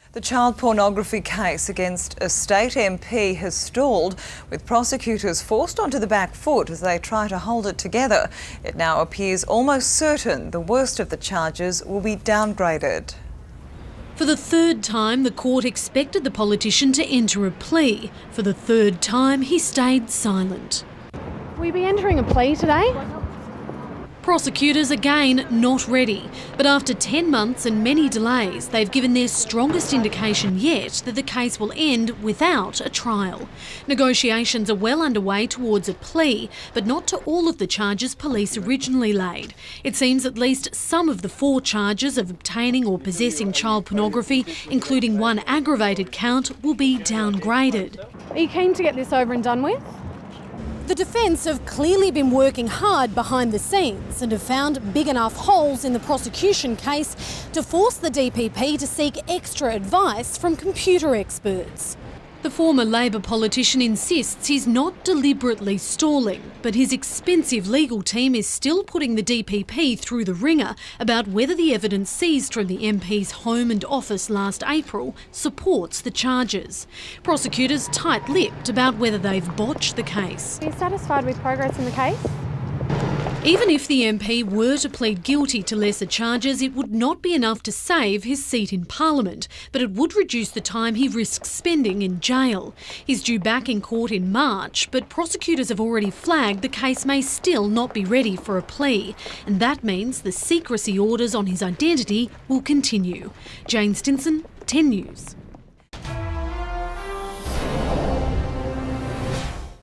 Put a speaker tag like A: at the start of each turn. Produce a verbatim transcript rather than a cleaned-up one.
A: The child pornography case against a state M P has stalled, with prosecutors forced onto the back foot as they try to hold it together. It now appears almost certain the worst of the charges will be downgraded.
B: For the third time, the court expected the politician to enter a plea. For the third time, he stayed silent.
C: Will you be entering a plea today?
B: Prosecutors again not ready, but after ten months and many delays, they've given their strongest indication yet that the case will end without a trial. Negotiations are well underway towards a plea, but not to all of the charges police originally laid. It seems at least some of the four charges of obtaining or possessing child pornography, including one aggravated count, will be downgraded.
C: Are you keen to get this over and done with?
B: The defence have clearly been working hard behind the scenes and have found big enough holes in the prosecution case to force the D P P to seek extra advice from computer experts. The former Labor politician insists he's not deliberately stalling, but his expensive legal team is still putting the D P P through the ringer about whether the evidence seized from the M P's home and office last April supports the charges. Prosecutors tight-lipped about whether they've botched the case.
C: Are you satisfied with progress in the case?
B: Even if the M P were to plead guilty to lesser charges, it would not be enough to save his seat in Parliament, but it would reduce the time he risks spending in jail. He's due back in court in March, but prosecutors have already flagged the case may still not be ready for a plea, and that means the secrecy orders on his identity will continue. Jane Stinson, ten News.